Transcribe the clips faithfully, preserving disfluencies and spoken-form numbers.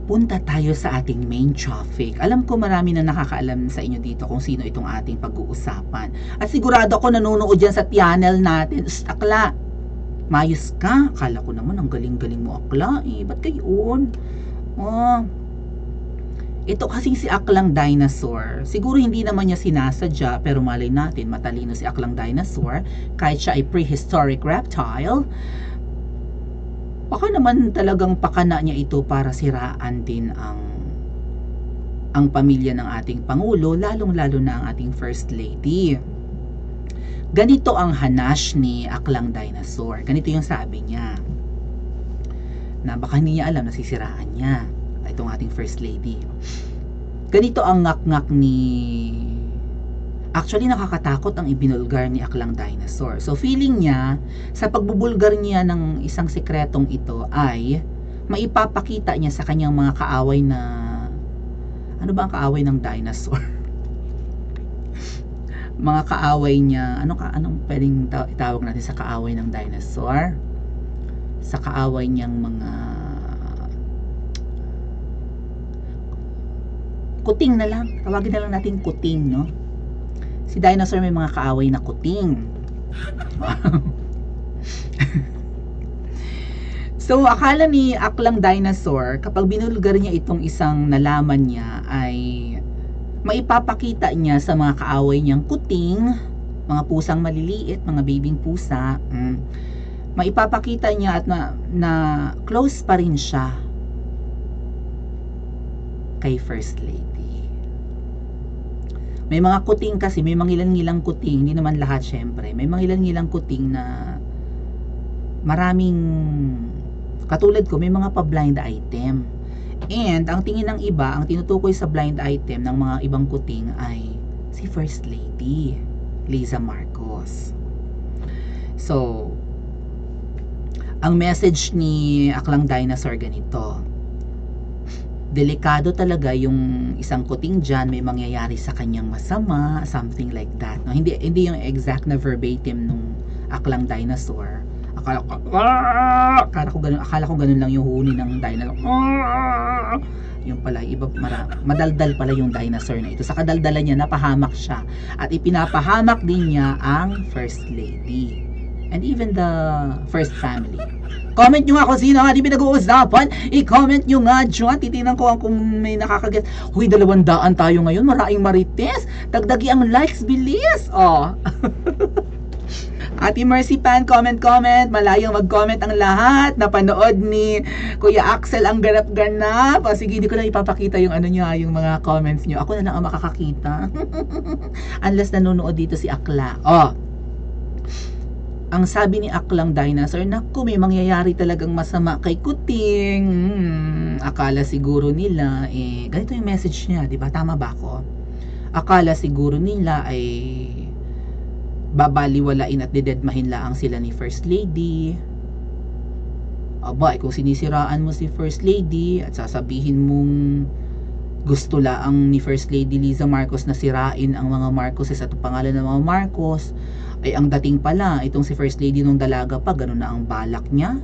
punta tayo sa ating main topic. Alam ko marami na nakakaalam sa inyo dito kung sino itong ating pag-uusapan. At sigurado ako nanonood dyan sa channel natin. Shh, akla, mayos ka. Akala ko naman ang galing-galing mo, akla. Eh, ba't gayon? Oh, ito kasing si Aklang Dinosaur, siguro hindi naman niya sinasadya, pero malay natin, matalino si Aklang Dinosaur, kahit siya ay prehistoric reptile. Baka naman talagang pakana niya ito para siraan din ang ang pamilya ng ating Pangulo, lalong-lalo na ang ating First Lady. Ganito ang hanash ni Aklang Dinosaur. Ganito yung sabi niya, na baka hindi niya alam na sisiraan niya itong ating First Lady. Ganito ang ngak-ngak ni... Actually, nakakatakot ang ibinulgar ni Aklang Dinosaur. So, feeling niya, sa pagbubulgar niya ng isang sekretong ito ay maipapakita niya sa kanyang mga kaaway na... Ano ba ang kaaway ng dinosaur? Mga kaaway niya, ano ka, anong pwedeng itawag natin sa kaaway ng dinosaur? Sa kaaway niyang mga... kuting na lang, tawagin na lang natin kuting, no? Si dinosaur may mga kaaway na kuting. So, akala ni Aklang Dinosaur, kapag binulgar niya itong isang nalaman niya, ay maipapakita niya sa mga kaaway niyang kuting, mga pusang maliliit, mga bibing pusa, mm, maipapakita niya at na, na close pa rin siya kay First Lady. May mga kuting kasi, may mangilan-ngilang kuting, hindi naman lahat syempre. May mangilan-ngilang kuting na maraming, katulad ko, may mga pa-blind item. And ang tingin ng iba, ang tinutukoy sa blind item ng mga ibang kuting ay si First Lady, Liza Marcos. So, ang message ni Aklang Dinosaur ganito: delikado talaga yung isang kuting dyan, may mangyayari sa kanyang masama, something like that. No? Hindi, hindi yung exact na verbatim nung Aklang Dinosaur. Akala ko, akala ko ganun, akala ko ganun lang yung huni ng dinosaur. Yung pala, iba, mara, madaldal pala yung dinosaur na ito. Sa kadaldalan niya, napahamak siya. At ipinapahamak din niya ang First Lady. And even the first family. Comment nyo nga kung sino nga di pinag-uusapan. I-comment nyo nga dyan. Titingnan ko kung may nakakaget. Huy, dalawang daan tayo ngayon. Maraming marites. Dagdagi ang likes, bilis. Oh. Ate Mercy Pan, comment, comment. Malayang mag-comment ang lahat. Napanood ni Kuya Axel ang ganap-ganap. O, sige, hindi ko lang ipapakita yung ano nyo, yung mga comments nyo. Ako na lang ang makakakita. Unless nanonood dito si Akla. Oh. Ang sabi ni Aklang Dinosaur, naku, may mangyayari talagang masama kay kuting. Hmm, akala siguro nila, eh, ganito yung message niya, di ba? Tama ba ako? Akala siguro nila ay babaliwalain at didedmahin laang sila ni First Lady. Aba, eh, kung sinisiraan mo si First Lady at sasabihin mong gusto laang ni First Lady Liza Marcos na sirain ang mga Marcoses at pangalan ng mga Marcos, ay ang dating pala, itong si First Lady nung dalaga pa, ganun na ang balak niya.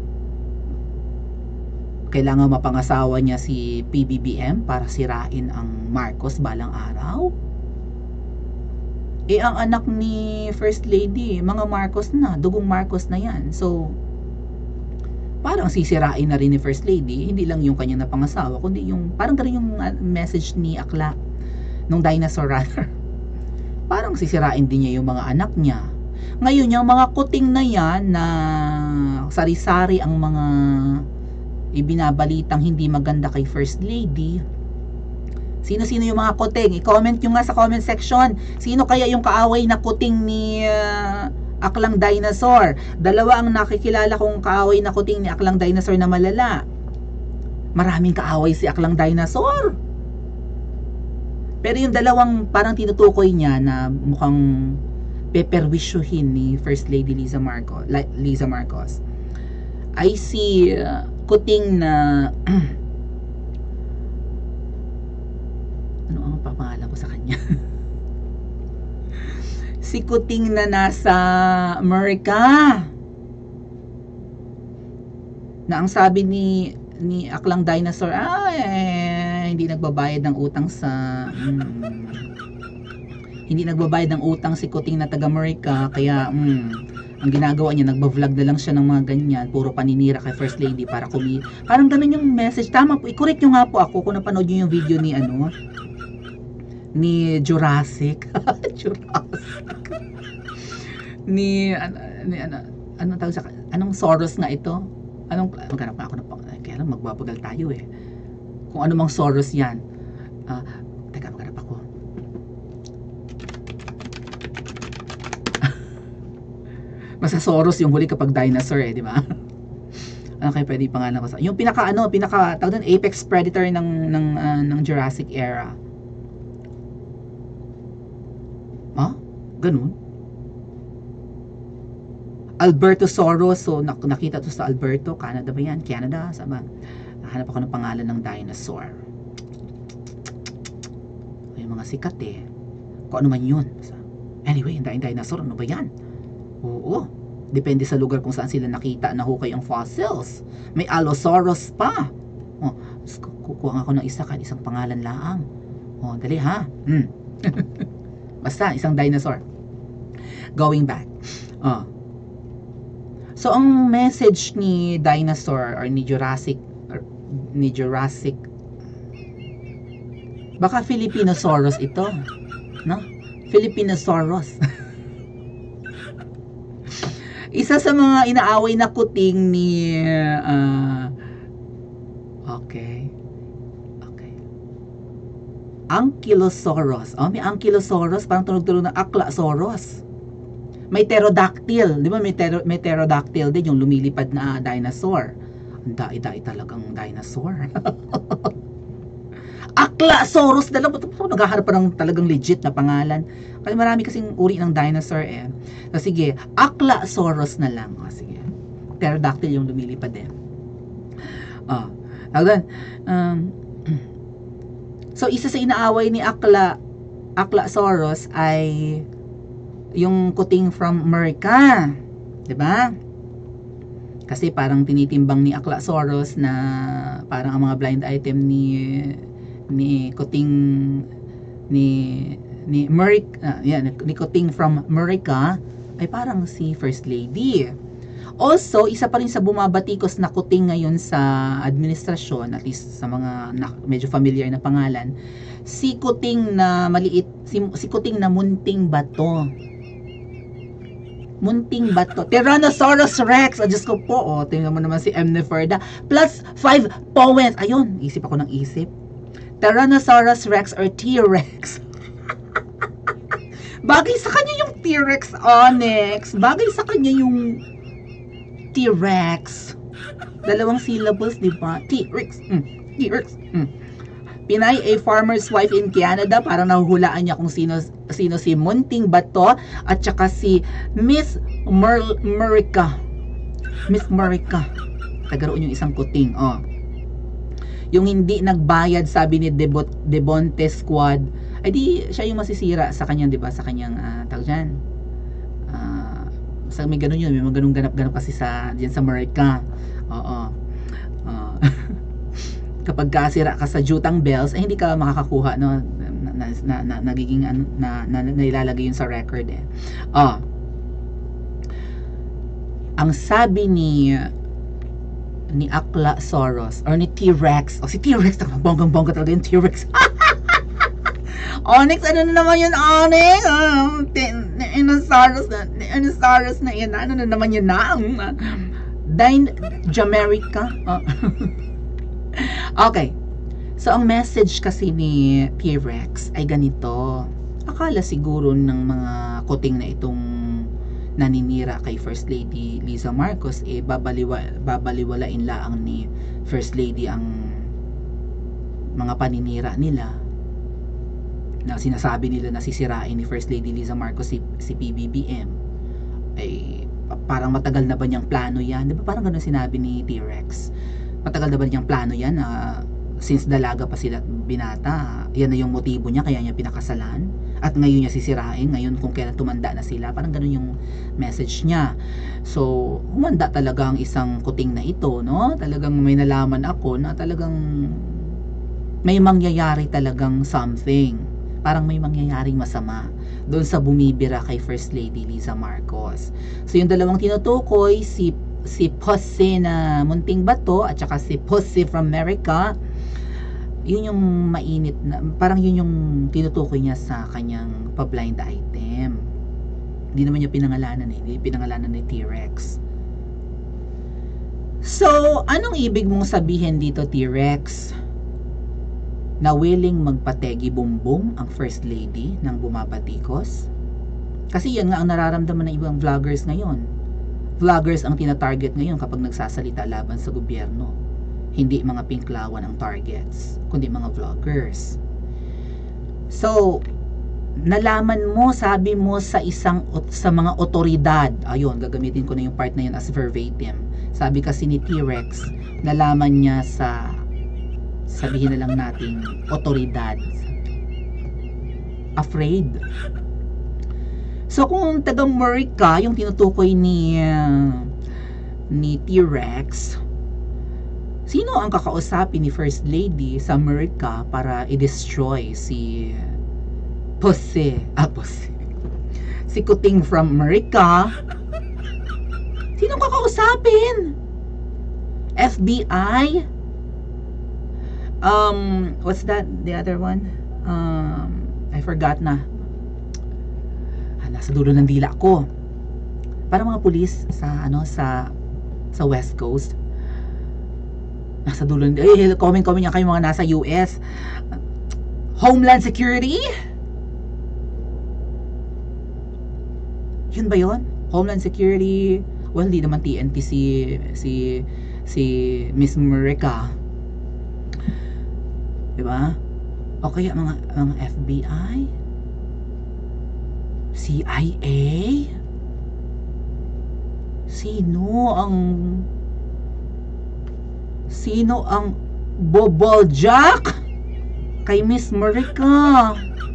Kailangan mapangasawa niya si P B B M para sirain ang Marcos balang araw. Eh, ang anak ni First Lady, mga Marcos na, dugong Marcos na yan. So, parang sisirain na rin ni First Lady, hindi lang yung kanyang napangasawa, kundi yung, parang ganun yung message ni Akla, nung dinosaur rather. Parang sisirain din niya yung mga anak niya. Ngayon, yung mga kuting na yan na sari-sari ang mga ibinabalitang hindi maganda kay First Lady. Sino-sino yung mga kuting? I-comment nyo nga sa comment section. Sino kaya yung kaaway na kuting ni uh, Aklang Dinosaur? Dalawa ang nakikilala kong kaaway na kuting ni Aklang Dinosaur na malala. Maraming kaaway si Aklang Dinosaur. Pero yung dalawang parang tinutukoy niya na mukhang peperwisyuhin ni First Lady Liza Marcos, Liza Marcos ay si uh, kuting na ano ang papangalan ko sa kanya? Si kuting na nasa Amerika, na ang sabi ni ni Aklang Dinosaur ay eh, hindi nagbabayad ng utang sa mm, hindi nagbabayad ng utang si Kuting na taga America, kaya mm, ang ginagawa niya, nagba-vlog na lang siya ng mga ganyan, puro paninira kay First Lady para kumi parang ganun yung message. Tama po, i-correct nyo nga po ako kung napanood nyo yung video ni ano ni Jurassic Jurassic ni ano ni ano anong tawag sa anong Soros nga ito, anong maghanap na ako ng pang kaya lang magbabagal tayo eh kung ano mang Soros yan. uh, teka maghanap ako. Basta Soros yung huli kapag dinosaur eh, di ba? Ano kayo pwede pangalan ko sa yung pinaka ano pinaka tawag doon apex predator ng ng uh, ng Jurassic era. Ah, ganun. Alberto Soros. So nak nakita to sa Alberto, Canada ba yan? Canada, sama. Nahanap ako ng pangalan ng dinosaur. Yung mga sikat eh. Kung ano man yun. Anyway, yung dinosaur, ano ba yan? Oo. Depende sa lugar kung saan sila nakita na hukay ang fossils. May Allosaurus pa. Oh, kukuha ako ng isa kahit isang pangalan laang. Oh, dali ha. Hmm. Basta isang dinosaur. Going back. Oh. So ang message ni dinosaur or ni Jurassic or ni Jurassic baka Filipinosaurus ito, no? Filipinosaurus. Isa sa mga inaaway na kuting ni uh, okay. Okay. Ankylosaurus. Oh, may Ankylosaurus, parang tunog-tunog ng Aklasaurus. May pterodactyl, di ba? May, ter may pterodactyl din, yung lumilipad na dinosaur. Ang dai-dai talagang dinosaur. Aklasaurus na lang. Naghaharap pa ng talagang legit na pangalan. Kasi marami kasing uri ng dinosaur eh. So, sige, Aklasaurus na lang. O, sige. Pterodactyl yung lumilipad din. Oh, um, so, isa sa inaaway ni Akla Aklasaurus ay yung kuting from America, 'di ba? Kasi parang tinitimbang ni Aklasaurus na parang ang mga blind item ni ni kuting ni ni America, uh, yan, ni kuting from America ay parang si First Lady. Also, isa pa rin sa bumabatikos na kuting ngayon sa administrasyon, at least sa mga na, medyo familiar na pangalan, si kuting na maliit, si, si kuting na munting bato. Munting bato. Tyrannosaurus Rex. O, Diyos ko po. O, tingnan mo naman si M. Neferda. Plus five poems. Ayun, isip ako ng isip. Tyrannosaurus Rex or T-Rex. Bagay sa kanya yung T-Rex, Onyx. Bagay sa kanya yung T-Rex. Dalawang syllables, di ba? T-Rex. Mm. T-Rex. Mm. Pinay, a farmer's wife in Canada. Parang nahuhulaan niya kung sino, sino si Munting Bato at saka si Miss Mer Merica. Miss Merica. Tagaroon yung isang kuting. Oh. Yung hindi nagbayad, sabi ni Debot, Debonte Squad, ay di siya yung masisira sa kanyang, di ba? Sa kanyang, uh, tawag dyan. Uh, sa may ganun yun. May mga ganun ganap-ganap kasi sa, dyan sa Merica. Oo. Uh, kapag kasira ka sa jutang bells, ay hindi ka makakakuha, no? Na, na, na, na nagiging na, na, na, na ilalagay yun sa record eh. Oh. Ang sabi ni ni Aklasaurus or ni T-Rex, o oh, si T-Rex, bonggang-bongga talaga yung T-Rex. Onyx, ano na naman yun, Onyx? Oh, Dinosaurus na, Dinosaurus na yun, ano na naman yun na? Dine Jamaica. Oh. Okay. So, ang message kasi ni T-Rex ay ganito. Akala siguro ng mga kuting na itong naninira kay First Lady Liza Marcos, eh, babaliwa, babaliwalain laang ni First Lady ang mga paninira nila. Na sinasabi nila na sisirain ni First Lady Liza Marcos si, si P B B M. Ay, parang matagal na ba niyang plano yan? Di ba parang ganun sinabi ni T-Rex? Matagal na ba niyang plano yan? Uh, since dalaga pa sila binata, yan na yung motibo niya kaya niya pinakasalan. At ngayon niya sisirain, ngayon kung kailan tumanda na sila, parang ganun yung message niya. So, humanda talaga ang isang kuting na ito, no? Talagang may nalaman ako na talagang may mangyayari talagang something. Parang may mangyayaring masama doon sa bumibira kay First Lady Liza Marcos. So, yung dalawang tinutukoy, si si Posse na Munting Bato at saka si Posse from America, yun yung mainit na, parang yun yung tinutukoy niya sa kanyang pa-blind item. Hindi naman niya pinangalanan eh, hindi pinangalanan ni T-Rex. So, anong ibig mong sabihin dito, T-Rex? Na willing magpategi bumbong ang First Lady ng bumabatikos? Kasi yan nga ang nararamdaman ng ibang vloggers ngayon. Vloggers ang tina-target ngayon kapag nagsasalita laban sa gobyerno. Hindi mga pinklawan ang targets, kundi mga vloggers. So, nalaman mo, sabi mo sa isang sa mga otoridad. Ayun, gagamitin ko na yung part na yun as verbatim. Sabi kasi ni T-Rex, nalaman niya sa, sabihin na lang nating otoridad. Afraid. So kung tagang Murray ka, yung tinutukoy ni uh, ni T-Rex, sino ang kakausapin ni First Lady sa America para i-destroy si Posse, ah Posse, si Kuting from America? Sino kakausapin? F B I? Um, what's that? The other one? Um, I forgot na. Nasa dulo ng dila ko. Parang mga pulis sa ano sa sa West Coast. Nasa dulo ng eh, comment comment niya kayo mga nasa U S. Homeland Security? Yun ba yun? Homeland Security? Well, hindi naman T N T si si si Miss America. Diba? O kaya mga, mga F B I? C I A? Sino ang Sino ang Boboljak kay Miss America?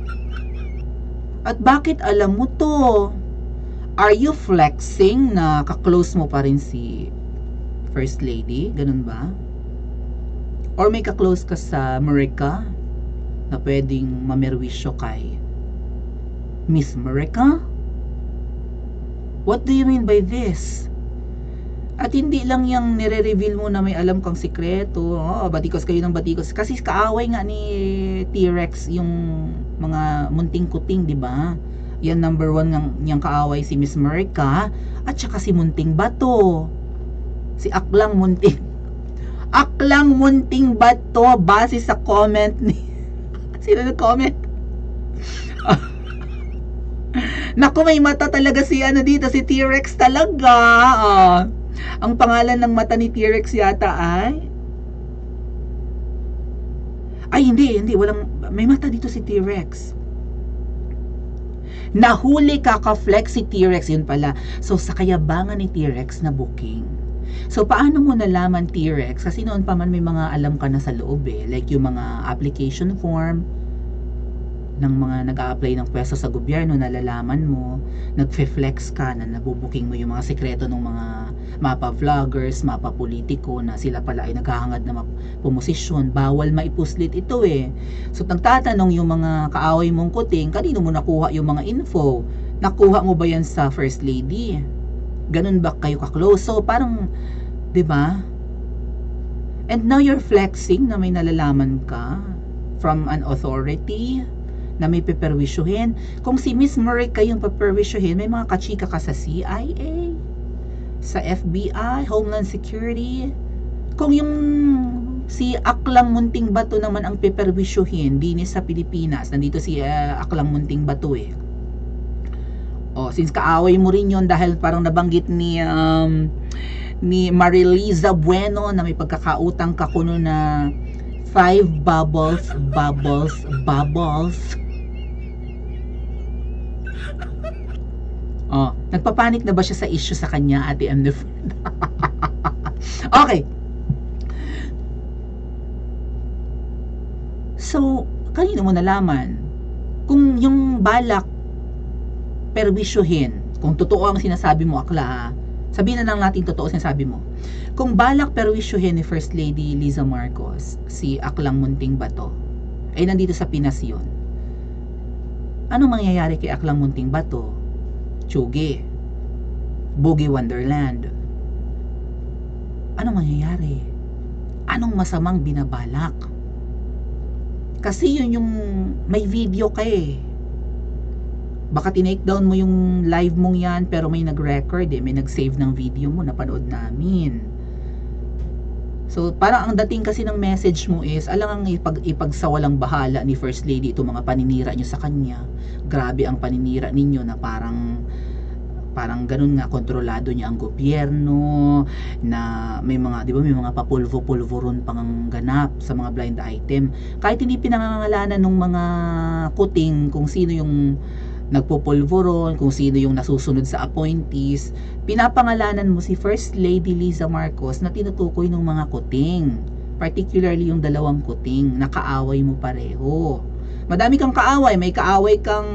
At bakit alam mo to? Are you flexing na kaklose mo pa rin si First Lady? Ganun ba? Or may kaklose ka sa America na pwedeng mamerwisyo kay Miss America? What do you mean by this? At hindi lang yung nire-reveal mo na may alam kang sikreto. Oh, batikos kayo ng batikos. Kasi kaaway nga ni T-Rex yung mga munting kuting, di ba? Yan number one ng niyang kaaway si Miss America at saka si Munting Bato. Si Aklang Munting. Aklang Munting Bato base sa comment ni sino nag-comment? Naku, may mata talaga si ano dito, si T-Rex talaga. Oh. Ang pangalan ng mata ni T-Rex yata ay Ay, hindi, hindi, walang may mata dito si T-Rex. Nahuli kaka-flex si T-Rex, yun pala. So sa kayabangan ni T-Rex na booking. So paano mo nalaman T-Rex? Kasi noon pa man may mga alam ka na sa loob eh, like yung mga application form ng mga nag-a-apply ng pwesto sa gobyerno, nalalaman mo, nagfe-flex ka na nabubuking mo yung mga sekreto ng mga mapa vloggers, mapa politiko na sila pala ay naghahangad na pumosisyon. Bawal maipuslit ito eh. So nagtatanong yung mga kaaway mong kuting, kanino mo nakuha yung mga info? Nakuha mo ba yan sa First Lady? Ganun ba kayo ka-close? So parang, di ba? And now you're flexing na may nalalaman ka from an authority na may peperwisyuhin. Kung si Miss America yung peperwisyuhin, may mga kachika ka sa C I A, sa F B I, Homeland Security. Kung yung si Aklang Munting Bato naman ang peperwisyuhin, dinis sa Pilipinas, nandito si uh, Aklang Munting Bato eh. Oh, since kaaway mo rin yon dahil parang nabanggit ni um, ni Mariliza Bueno na may pagkakautang ka kuno na five bubbles, bubbles, bubbles. Oh, nagpapanik na ba siya sa issue sa kanya, Ate M. Okay. So, kanino mo nalaman? Kung yung balak perwisyuhin, kung totoo ang sinasabi mo, akla, ha? Sabihin na lang natin totoo sinasabi mo. Kung balak perwisyuhin ni First Lady Liza Marcos si Aklang Munting Bato, ay nandito sa Pinas yun, anong mangyayari kay Aklang Munting Bato? Tsugi, Boogie Wonderland, anong mangyayari? Anong masamang binabalak? Kasi yun yung may video ka eh. Baka tinake down mo yung live mong yan, pero may nag-record eh, may nag-save ng video mo, napanood namin. So parang ang dating kasi ng message mo is alang ang ipag, ipagsawalang bahala ni First Lady itong mga paninira nyo sa kanya. Grabe ang paninira ninyo na parang parang ganun nga, kontrolado niya ang gobyerno, na may mga, di ba, may mga papulvo-pulvo ron pang ganap sa mga blind item. Kahit hindi pinangangalanan ng mga kuting kung sino yung nagpupulvo ron, kung sino yung nasusunod sa appointees, pinapangalanan mo si First Lady Liza Marcos na tinutukoy ng mga kuting, particularly yung dalawang kuting na kaaway mo pareho. Madami kang kaaway, may kaaway kang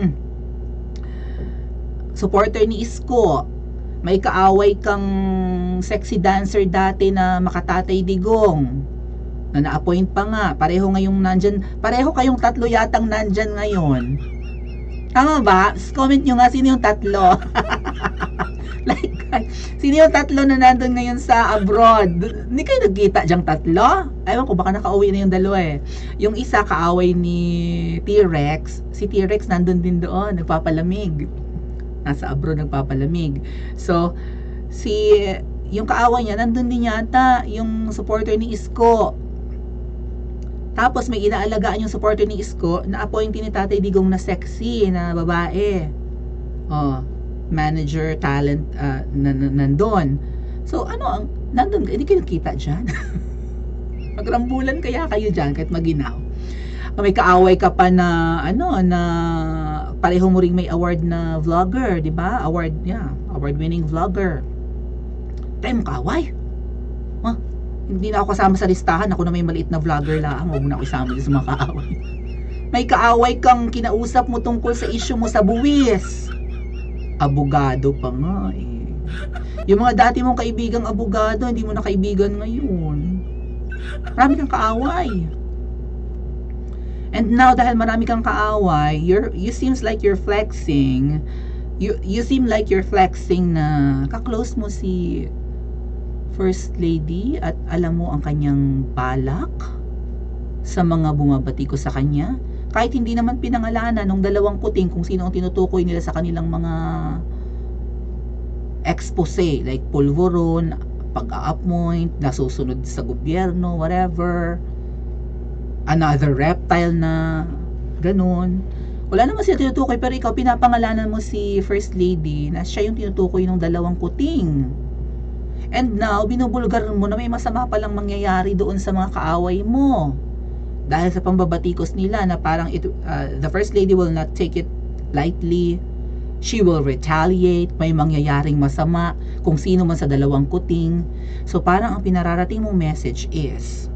supporter ni Isko, may kaaway kang sexy dancer dati na Makatatay Digong na na-appoint pa nga, pareho ngayong nandyan, pareho kayong tatlo yatang nandyan ngayon. Tama ba? Comment nyo nga sino yung tatlo. Like, sino yung tatlo na nandun ngayon sa abroad? Hindi kayo nagkita dyang tatlo? Ewan ko, baka nakauwi na yung dalawa eh. Yung isa kaaway ni T-Rex, si T-Rex nandun din doon, nagpapalamig. Nasa abroad nagpapalamig. So, si yung kaaway niya, nandun din yata yung supporter ni Isko. Tapos may inaalagaan yung supporter ni Isko na appointee ni Tatay Digong na sexy na babae. Oh, manager, talent, uh, nandun. So, ano ang, nandun, hindi kayo nakita dyan? Magrambulan kaya kayo dyan kahit maginaw. May kaaway ka pa na, ano, na pareho mo ring may award na vlogger, di ba? Award, yeah, award-winning vlogger. Tayo mong kaaway? Huh? Hindi na ako kasama sa listahan. Ako na may maliit na vlogger lang. Huwag mo na ako isama sa mga kaaway. May kaaway kang kinausap mo tungkol sa issue mo sa buwis. Abogado pa nga eh. Yung mga dati mong kaibigang abogado, hindi mo na kaibigan ngayon. Marami kang kaaway. And now, dahil marami kang kaaway, you're, you seems like you're flexing. You, you seem like you're flexing na kaklose mo si First Lady at alam mo ang kanyang balak sa mga bumabati ko sa kanya. Kahit hindi naman pinangalanan ng dalawang puting kung sino ang tinutukoy nila sa kanilang mga expose, like pulveron, pag-a-appoint, nasusunod sa gobyerno, whatever, another reptile na ganun. Wala naman sila tinutukoy, pero ikaw pinapangalanan mo si First Lady na siya yung tinutukoy ng dalawang puting. And now, binubulgar mo na may masama palang mangyayari doon sa mga kaaway mo. Dahil sa pambabatikos nila na parang it, uh, the First Lady will not take it lightly. She will retaliate. May mangyayaring masama kung sino man sa dalawang kuting. So parang ang pinararating mong message is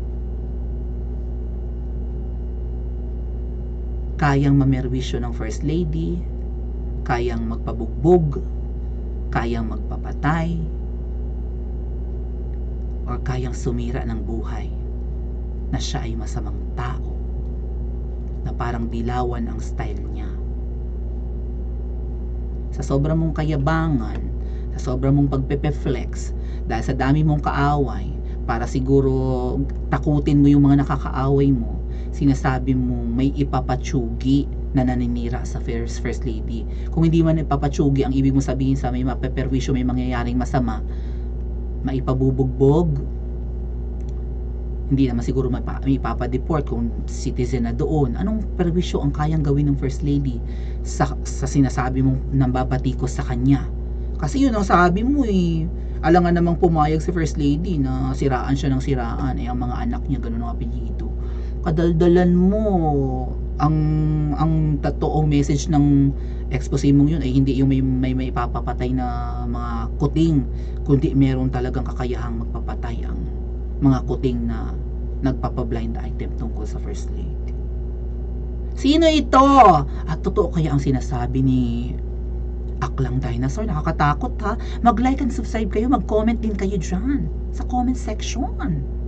kayang mamerwisyo ng First Lady, kayang magpabugbog, kayang magpapatay, or kayang sumira ng buhay na siya ay masamang tao, na parang dilawan ang style niya. Sa sobrang mong kayabangan, sa sobrang mong pagpepe-flex, dahil sa dami mong kaaway, para siguro takutin mo yung mga nakakaaway mo, sinasabi mo may ipapatsugi na naninira sa first, first lady. Kung hindi man ipapatsugi, ang ibig mo sabihin sa may mapeperwisyo, may mangyayaring masama, maipabubugbog, hindi naman siguro may ipapadeport kung citizen na doon. Anong perwisyo ang kayang gawin ng First Lady sa, sa sinasabi mong nambabatikos sa kanya? Kasi yun ang sabi mo eh, alangan namang pumayag si First Lady na siraan siya ng siraan, eh ang mga anak niya ganun ang apelyido. Kadaldalan mo ang ang totoong message ng expose mong yun ay hindi yung may, may, may papapatay na mga kuting, kundi meron talagang kakayahang magpapatay ang mga kuting na nagpapablind item tungkol sa First Lady. Sino ito? At totoo kaya ang sinasabi ni Aklang Dinosaur? Nakakatakot ha. Mag-like and subscribe kayo, mag-comment din kayo dyan sa comment section.